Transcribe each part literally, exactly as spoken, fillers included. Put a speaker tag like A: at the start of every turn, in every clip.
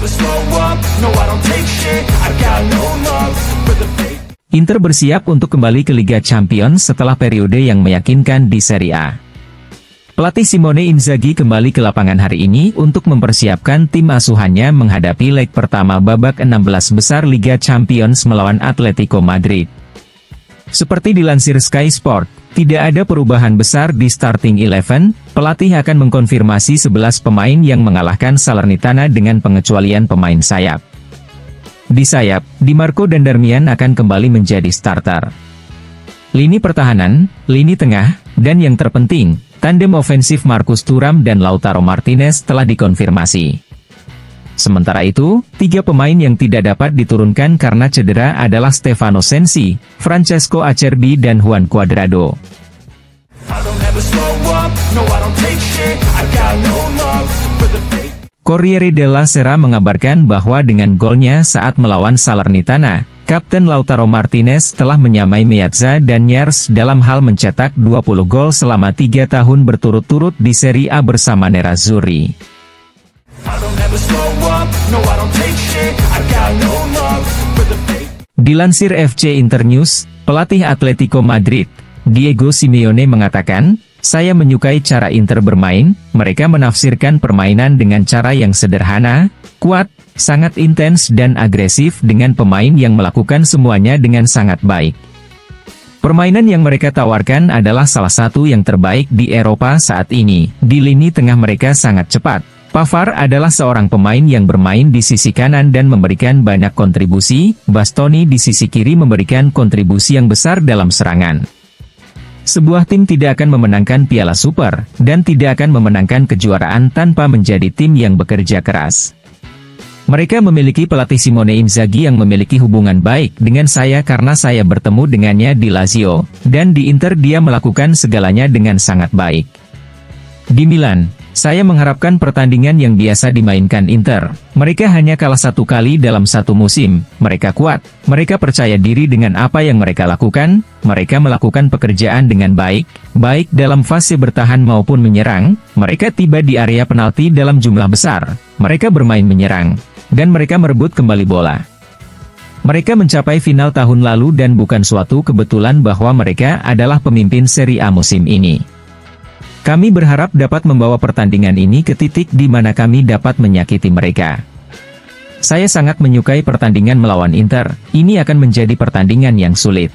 A: Inter bersiap untuk kembali ke Liga Champions setelah periode yang meyakinkan di Serie A. Pelatih Simone Inzaghi kembali ke lapangan hari ini untuk mempersiapkan tim asuhannya menghadapi leg pertama babak enam belas besar Liga Champions melawan Atletico Madrid. Seperti dilansir Sky Sport, tidak ada perubahan besar di starting eleven, pelatih akan mengkonfirmasi sebelas pemain yang mengalahkan Salernitana dengan pengecualian pemain sayap. Di sayap, Di Marco dan Darmian akan kembali menjadi starter. Lini pertahanan, lini tengah, dan yang terpenting, tandem ofensif Marcus Thuram dan Lautaro Martinez telah dikonfirmasi. Sementara itu, tiga pemain yang tidak dapat diturunkan karena cedera adalah Stefano Sensi, Francesco Acerbi dan Juan Cuadrado. Corriere della Sera mengabarkan bahwa dengan golnya saat melawan Salernitana, Kapten Lautaro Martinez telah menyamai Meazza dan Nyers dalam hal mencetak dua puluh gol selama tiga tahun berturut-turut di Serie A bersama Nerazzurri. Dilansir F C Internews, pelatih Atletico Madrid, Diego Simeone mengatakan, "Saya menyukai cara Inter bermain, mereka menafsirkan permainan dengan cara yang sederhana, kuat, sangat intens dan agresif dengan pemain yang melakukan semuanya dengan sangat baik. Permainan yang mereka tawarkan adalah salah satu yang terbaik di Eropa saat ini. Di lini tengah mereka sangat cepat. Pavard adalah seorang pemain yang bermain di sisi kanan dan memberikan banyak kontribusi, Bastoni di sisi kiri memberikan kontribusi yang besar dalam serangan. Sebuah tim tidak akan memenangkan Piala Super, dan tidak akan memenangkan kejuaraan tanpa menjadi tim yang bekerja keras. Mereka memiliki pelatih Simone Inzaghi yang memiliki hubungan baik dengan saya karena saya bertemu dengannya di Lazio, dan di Inter dia melakukan segalanya dengan sangat baik. Di Milan, saya mengharapkan pertandingan yang biasa dimainkan Inter. Mereka hanya kalah satu kali dalam satu musim. Mereka kuat, mereka percaya diri dengan apa yang mereka lakukan, mereka melakukan pekerjaan dengan baik, baik dalam fase bertahan maupun menyerang, mereka tiba di area penalti dalam jumlah besar, mereka bermain menyerang, dan mereka merebut kembali bola. Mereka mencapai final tahun lalu dan bukan suatu kebetulan bahwa mereka adalah pemimpin Serie A musim ini. Kami berharap dapat membawa pertandingan ini ke titik di mana kami dapat menyakiti mereka. Saya sangat menyukai pertandingan melawan Inter, ini akan menjadi pertandingan yang sulit."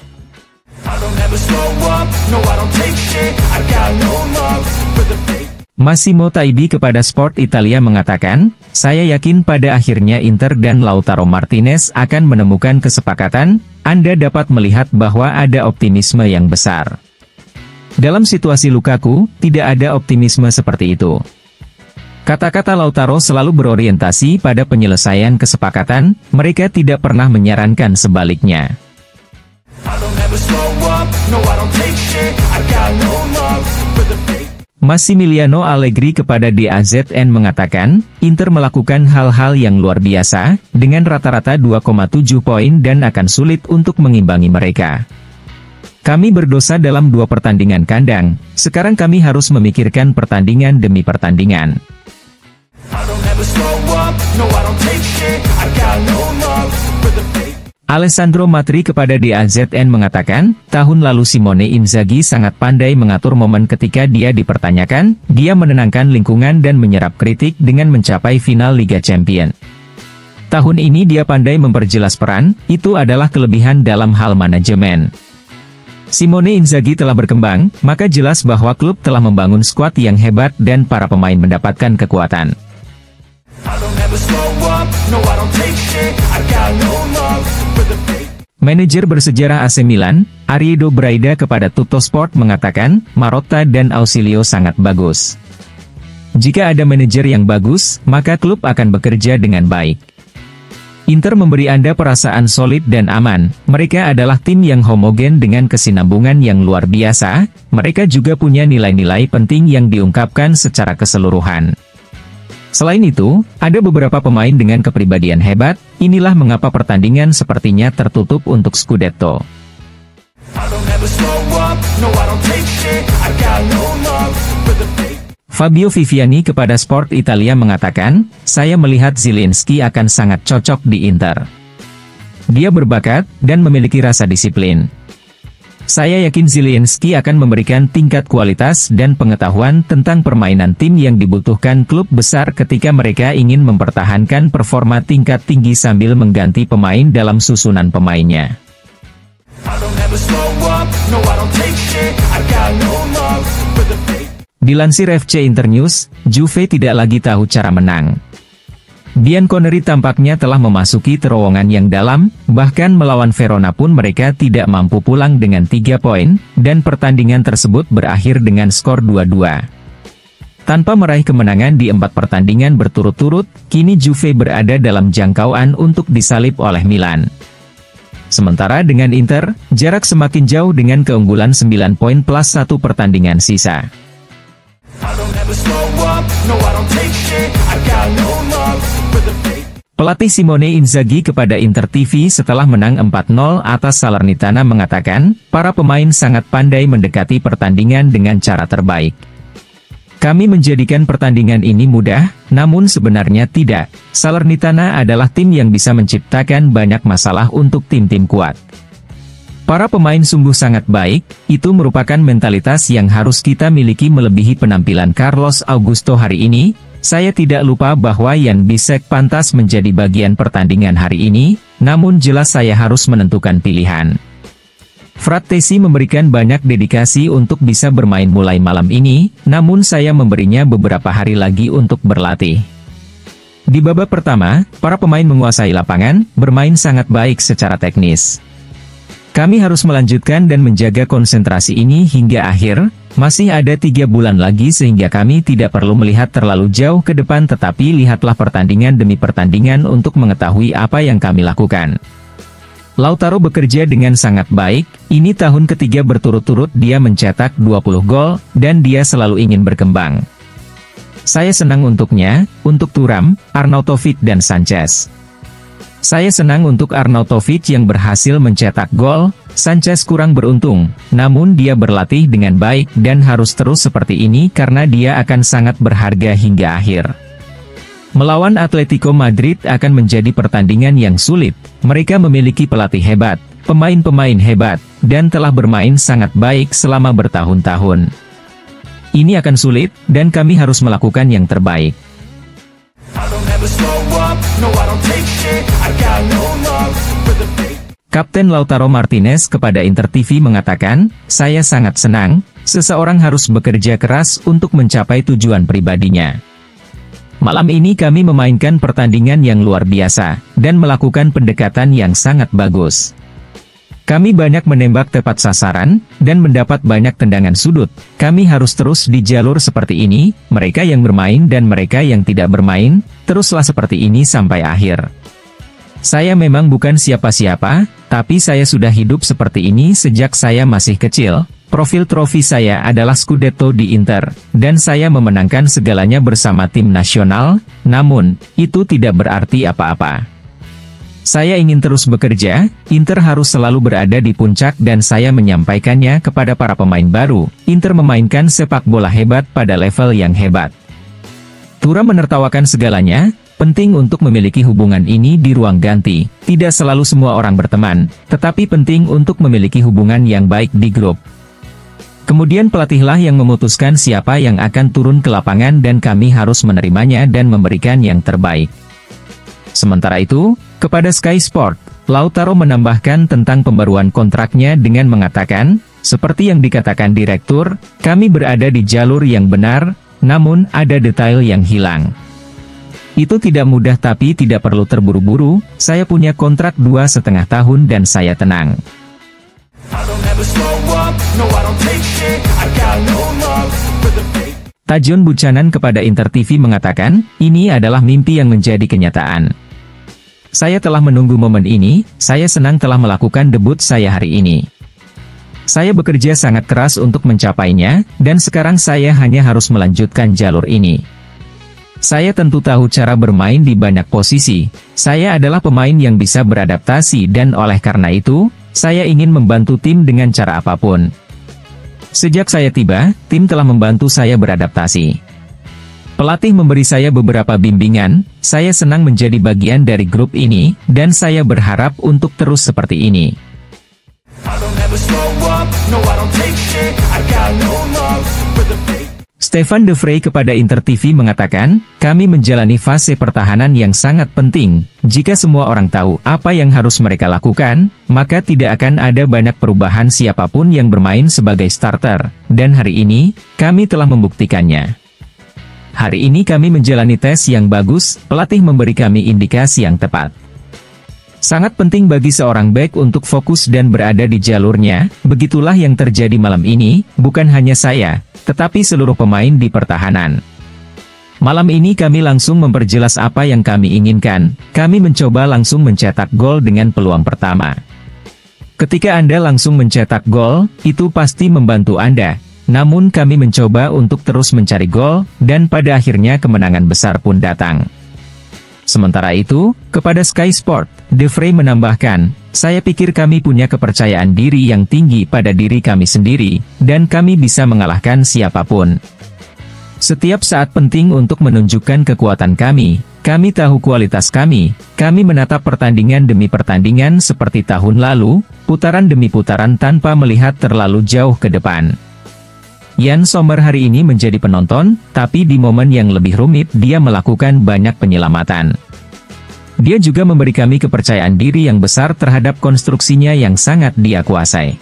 A: Massimo Taibi kepada Sport Italia mengatakan, "Saya yakin pada akhirnya Inter dan Lautaro Martinez akan menemukan kesepakatan. Anda dapat melihat bahwa ada optimisme yang besar. Dalam situasi Lukaku, tidak ada optimisme seperti itu." Kata-kata Lautaro selalu berorientasi pada penyelesaian kesepakatan, mereka tidak pernah menyarankan sebaliknya. Massimiliano Allegri kepada D A Z N mengatakan, Inter melakukan hal-hal yang luar biasa, dengan rata-rata dua koma tujuh poin dan akan sulit untuk mengimbangi mereka. Kami berdosa dalam dua pertandingan kandang, sekarang kami harus memikirkan pertandingan demi pertandingan. Alessandro Matri kepada D A Z N mengatakan, tahun lalu Simone Inzaghi sangat pandai mengatur momen ketika dia dipertanyakan, dia menenangkan lingkungan dan menyerap kritik dengan mencapai final Liga Champions. Tahun ini dia pandai memperjelas peran, itu adalah kelebihan dalam hal manajemen. Simone Inzaghi telah berkembang, maka jelas bahwa klub telah membangun skuad yang hebat dan para pemain mendapatkan kekuatan. Manajer bersejarah A C Milan, Ariedo Braida kepada Tuttosport mengatakan, Marotta dan Ausilio sangat bagus. Jika ada manajer yang bagus, maka klub akan bekerja dengan baik. Inter memberi Anda perasaan solid dan aman, mereka adalah tim yang homogen dengan kesinambungan yang luar biasa, mereka juga punya nilai-nilai penting yang diungkapkan secara keseluruhan. Selain itu, ada beberapa pemain dengan kepribadian hebat, inilah mengapa pertandingan sepertinya tertutup untuk Scudetto. Fabio Viviani kepada Sport Italia mengatakan, saya melihat Zielinski akan sangat cocok di Inter. Dia berbakat, dan memiliki rasa disiplin. Saya yakin Zielinski akan memberikan tingkat kualitas dan pengetahuan tentang permainan tim yang dibutuhkan klub besar ketika mereka ingin mempertahankan performa tingkat tinggi sambil mengganti pemain dalam susunan pemainnya. Dilansir F C Internews, Juve tidak lagi tahu cara menang. Bianconeri tampaknya telah memasuki terowongan yang dalam, bahkan melawan Verona pun mereka tidak mampu pulang dengan tiga poin, dan pertandingan tersebut berakhir dengan skor dua dua. Tanpa meraih kemenangan di empat pertandingan berturut-turut, kini Juve berada dalam jangkauan untuk disalip oleh Milan. Sementara dengan Inter, jarak semakin jauh dengan keunggulan sembilan poin plus satu pertandingan sisa. Pelatih Simone Inzaghi kepada Inter T V setelah menang empat nol atas Salernitana mengatakan, para pemain sangat pandai mendekati pertandingan dengan cara terbaik. Kami menjadikan pertandingan ini mudah, namun sebenarnya tidak. Salernitana adalah tim yang bisa menciptakan banyak masalah untuk tim-tim kuat. Para pemain sungguh sangat baik, itu merupakan mentalitas yang harus kita miliki melebihi penampilan Carlos Augusto hari ini. Saya tidak lupa bahwa Jan Bisek pantas menjadi bagian pertandingan hari ini, namun jelas saya harus menentukan pilihan. Frattesi memberikan banyak dedikasi untuk bisa bermain mulai malam ini, namun saya memberinya beberapa hari lagi untuk berlatih. Di babak pertama, para pemain menguasai lapangan, bermain sangat baik secara teknis. Kami harus melanjutkan dan menjaga konsentrasi ini hingga akhir, masih ada tiga bulan lagi sehingga kami tidak perlu melihat terlalu jauh ke depan tetapi lihatlah pertandingan demi pertandingan untuk mengetahui apa yang kami lakukan. Lautaro bekerja dengan sangat baik, ini tahun ketiga berturut-turut dia mencetak dua puluh gol, dan dia selalu ingin berkembang. Saya senang untuknya, untuk Thuram, Arnautovic dan Sanchez. Saya senang untuk Arnautovic yang berhasil mencetak gol, Sanchez kurang beruntung, namun dia berlatih dengan baik dan harus terus seperti ini karena dia akan sangat berharga hingga akhir. Melawan Atletico Madrid akan menjadi pertandingan yang sulit, mereka memiliki pelatih hebat, pemain-pemain hebat, dan telah bermain sangat baik selama bertahun-tahun. Ini akan sulit, dan kami harus melakukan yang terbaik. Kapten Lautaro Martinez kepada Inter T V mengatakan, saya sangat senang, seseorang harus bekerja keras untuk mencapai tujuan pribadinya. Malam ini kami memainkan pertandingan yang luar biasa, dan melakukan pendekatan yang sangat bagus. Kami banyak menembak tepat sasaran, dan mendapat banyak tendangan sudut. Kami harus terus di jalur seperti ini, mereka yang bermain dan mereka yang tidak bermain, teruslah seperti ini sampai akhir. Saya memang bukan siapa-siapa, tapi saya sudah hidup seperti ini sejak saya masih kecil. Profil trofi saya adalah Scudetto di Inter, dan saya memenangkan segalanya bersama tim nasional, namun, itu tidak berarti apa-apa. Saya ingin terus bekerja, Inter harus selalu berada di puncak dan saya menyampaikannya kepada para pemain baru, Inter memainkan sepak bola hebat pada level yang hebat. Thuram menertawakan segalanya, penting untuk memiliki hubungan ini di ruang ganti, tidak selalu semua orang berteman, tetapi penting untuk memiliki hubungan yang baik di grup. Kemudian pelatihlah yang memutuskan siapa yang akan turun ke lapangan dan kami harus menerimanya dan memberikan yang terbaik. Sementara itu, kepada Sky Sport, Lautaro menambahkan tentang pembaruan kontraknya dengan mengatakan, seperti yang dikatakan direktur, kami berada di jalur yang benar, namun ada detail yang hilang. Itu tidak mudah tapi tidak perlu terburu-buru, saya punya kontrak dua setengah tahun dan saya tenang. Tajon Buchanan kepada Inter T V mengatakan, ini adalah mimpi yang menjadi kenyataan. Saya telah menunggu momen ini, saya senang telah melakukan debut saya hari ini. Saya bekerja sangat keras untuk mencapainya, dan sekarang saya hanya harus melanjutkan jalur ini. Saya tentu tahu cara bermain di banyak posisi, saya adalah pemain yang bisa beradaptasi dan oleh karena itu, saya ingin membantu tim dengan cara apapun. Sejak saya tiba, tim telah membantu saya beradaptasi. Pelatih memberi saya beberapa bimbingan, saya senang menjadi bagian dari grup ini, dan saya berharap untuk terus seperti ini. Stefan De Vrij kepada Inter T V mengatakan, kami menjalani fase pertahanan yang sangat penting. Jika semua orang tahu apa yang harus mereka lakukan, maka tidak akan ada banyak perubahan siapapun yang bermain sebagai starter. Dan hari ini, kami telah membuktikannya. Hari ini kami menjalani tes yang bagus, pelatih memberi kami indikasi yang tepat. Sangat penting bagi seorang bek untuk fokus dan berada di jalurnya, begitulah yang terjadi malam ini, bukan hanya saya, tetapi seluruh pemain di pertahanan. Malam ini kami langsung memperjelas apa yang kami inginkan, kami mencoba langsung mencetak gol dengan peluang pertama. Ketika Anda langsung mencetak gol, itu pasti membantu Anda. Namun kami mencoba untuk terus mencari gol, dan pada akhirnya kemenangan besar pun datang. Sementara itu, kepada Sky Sport, De Vrij menambahkan, saya pikir kami punya kepercayaan diri yang tinggi pada diri kami sendiri, dan kami bisa mengalahkan siapapun. Setiap saat penting untuk menunjukkan kekuatan kami, kami tahu kualitas kami, kami menatap pertandingan demi pertandingan seperti tahun lalu, putaran demi putaran tanpa melihat terlalu jauh ke depan. Yann Sommer hari ini menjadi penonton, tapi di momen yang lebih rumit dia melakukan banyak penyelamatan. Dia juga memberi kami kepercayaan diri yang besar terhadap konstruksinya yang sangat dia kuasai.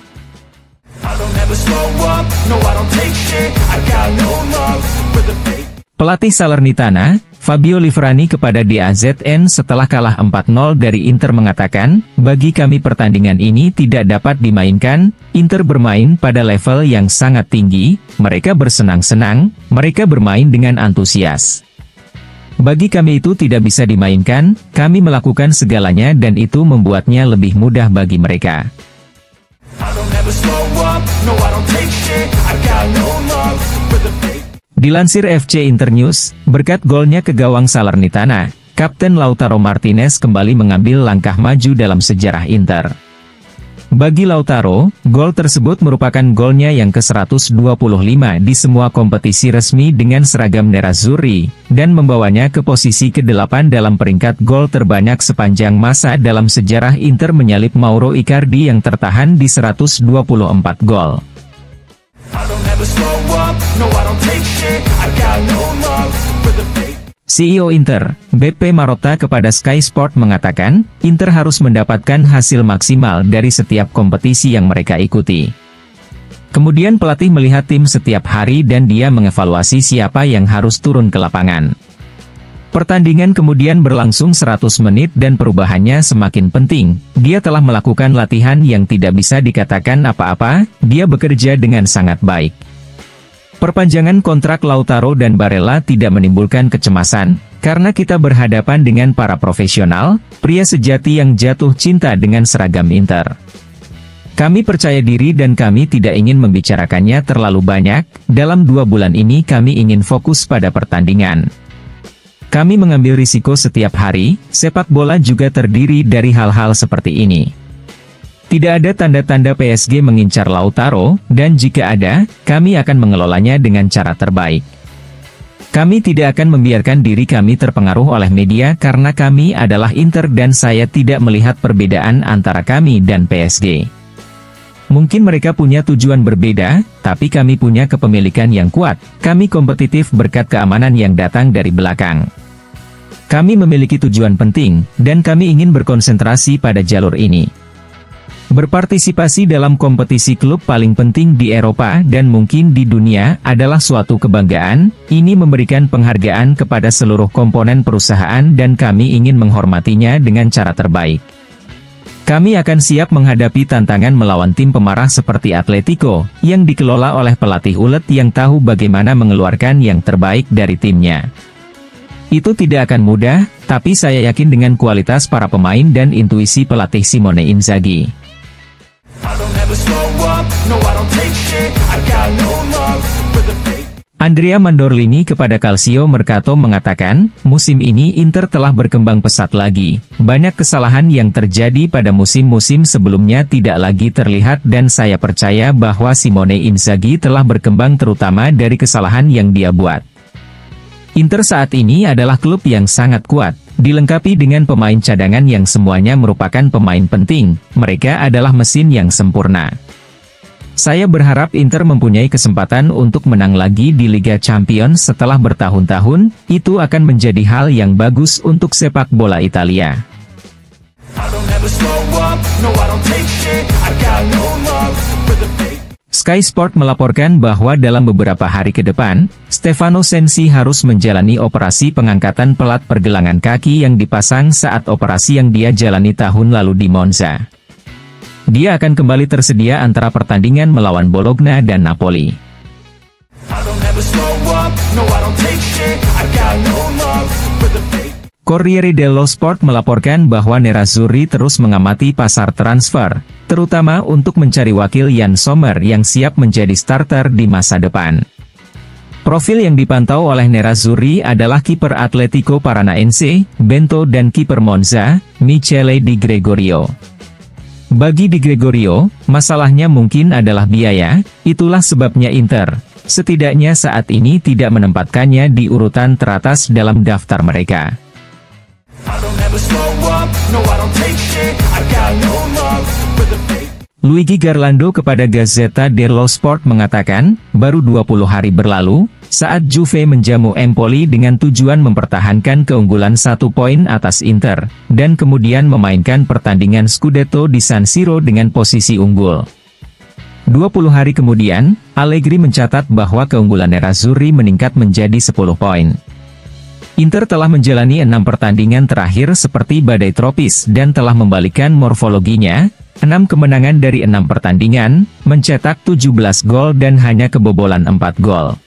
A: Pelatih Salernitana, Fabio Liverani kepada D A Z N setelah kalah empat nol dari Inter mengatakan, bagi kami pertandingan ini tidak dapat dimainkan, Inter bermain pada level yang sangat tinggi, mereka bersenang-senang, mereka bermain dengan antusias. Bagi kami itu tidak bisa dimainkan, kami melakukan segalanya dan itu membuatnya lebih mudah bagi mereka. Dilansir F C Internews, berkat golnya ke gawang Salernitana, Kapten Lautaro Martinez kembali mengambil langkah maju dalam sejarah Inter. Bagi Lautaro, gol tersebut merupakan golnya yang ke seratus dua puluh lima di semua kompetisi resmi dengan seragam nerazzurri, dan membawanya ke posisi kedelapan dalam peringkat gol terbanyak sepanjang masa dalam sejarah Inter menyalip Mauro Icardi yang tertahan di seratus dua puluh empat gol. C E O Inter, Beppe Marotta kepada Sky Sport mengatakan, Inter harus mendapatkan hasil maksimal dari setiap kompetisi yang mereka ikuti. Kemudian pelatih melihat tim setiap hari dan dia mengevaluasi siapa yang harus turun ke lapangan. Pertandingan kemudian berlangsung seratus menit dan perubahannya semakin penting. Dia telah melakukan latihan yang tidak bisa dikatakan apa-apa, dia bekerja dengan sangat baik. Perpanjangan kontrak Lautaro dan Barella tidak menimbulkan kecemasan, karena kita berhadapan dengan para profesional, pria sejati yang jatuh cinta dengan seragam Inter. Kami percaya diri dan kami tidak ingin membicarakannya terlalu banyak, dalam dua bulan ini kami ingin fokus pada pertandingan. Kami mengambil risiko setiap hari, sepak bola juga terdiri dari hal-hal seperti ini. Tidak ada tanda-tanda P S G mengincar Lautaro, dan jika ada, kami akan mengelolanya dengan cara terbaik. Kami tidak akan membiarkan diri kami terpengaruh oleh media karena kami adalah Inter dan saya tidak melihat perbedaan antara kami dan P S G. Mungkin mereka punya tujuan berbeda, tapi kami punya kepemilikan yang kuat, kami kompetitif berkat keamanan yang datang dari belakang. Kami memiliki tujuan penting, dan kami ingin berkonsentrasi pada jalur ini. Berpartisipasi dalam kompetisi klub paling penting di Eropa dan mungkin di dunia adalah suatu kebanggaan, ini memberikan penghargaan kepada seluruh komponen perusahaan dan kami ingin menghormatinya dengan cara terbaik. Kami akan siap menghadapi tantangan melawan tim pemarah seperti Atletico, yang dikelola oleh pelatih ulet yang tahu bagaimana mengeluarkan yang terbaik dari timnya. Itu tidak akan mudah, tapi saya yakin dengan kualitas para pemain dan intuisi pelatih Simone Inzaghi. Andrea Mandorlini kepada Calcio Mercato mengatakan, musim ini Inter telah berkembang pesat lagi. Banyak kesalahan yang terjadi pada musim-musim sebelumnya tidak lagi terlihat dan saya percaya bahwa Simone Inzaghi telah berkembang terutama dari kesalahan yang dia buat. Inter saat ini adalah klub yang sangat kuat, dilengkapi dengan pemain cadangan yang semuanya merupakan pemain penting. Mereka adalah mesin yang sempurna. Saya berharap Inter mempunyai kesempatan untuk menang lagi di Liga Champions setelah bertahun-tahun. Itu akan menjadi hal yang bagus untuk sepak bola Italia. Sky Sport melaporkan bahwa dalam beberapa hari ke depan, Stefano Sensi harus menjalani operasi pengangkatan pelat pergelangan kaki yang dipasang saat operasi yang dia jalani tahun lalu di Monza. Dia akan kembali tersedia antara pertandingan melawan Bologna dan Napoli. Corriere dello Sport melaporkan bahwa Nerazzurri terus mengamati pasar transfer, terutama untuk mencari wakil Yann Sommer yang siap menjadi starter di masa depan. Profil yang dipantau oleh Nerazzurri adalah kiper Atletico Paranaense, Bento dan kiper Monza, Michele Di Gregorio. Bagi Di Gregorio, masalahnya mungkin adalah biaya, itulah sebabnya Inter, setidaknya saat ini tidak menempatkannya di urutan teratas dalam daftar mereka. Luigi Garlando kepada Gazzetta dello Sport mengatakan, baru dua puluh hari berlalu, saat Juve menjamu Empoli dengan tujuan mempertahankan keunggulan satu poin atas Inter, dan kemudian memainkan pertandingan Scudetto di San Siro dengan posisi unggul. dua puluh hari kemudian, Allegri mencatat bahwa keunggulan Nerazzurri meningkat menjadi sepuluh poin. Inter telah menjalani enam pertandingan terakhir seperti badai tropis dan telah membalikkan morfologinya, enam kemenangan dari enam pertandingan, mencetak tujuh belas gol dan hanya kebobolan empat gol.